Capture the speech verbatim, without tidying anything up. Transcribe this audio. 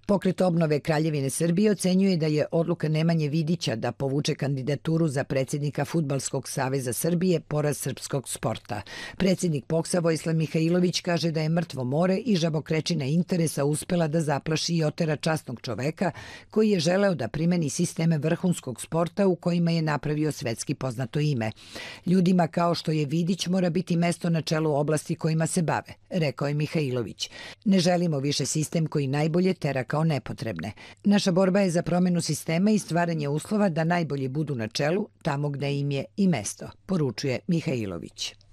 Pokret obnove Kraljevine Srbije ocenjuje da je odluka Nemanje Vidića da povuče kandidaturu za predsjednika Fudbalskog saveza Srbije poraz srpskog sporta. Predsjednik P O K S-a Vojislav Mihailović kaže da je mrtvo more i žabokrečina interesa uspela da zaplaši i otera časnog čoveka koji je želeo da primeni sisteme vrhunskog sporta u kojima je napravio svetski poznato ime. Ljudima kao što je Vidić mora biti mesto na čelu oblasti kojima se bave, rekao je Mihailović. Ne želimo više sistem koji najbolje tera kao nepotrebne. Naša borba je za promjenu sistema i stvaranje uslova da najbolji budu na čelu tamo gde im je i mesto, poručuje Mihailović.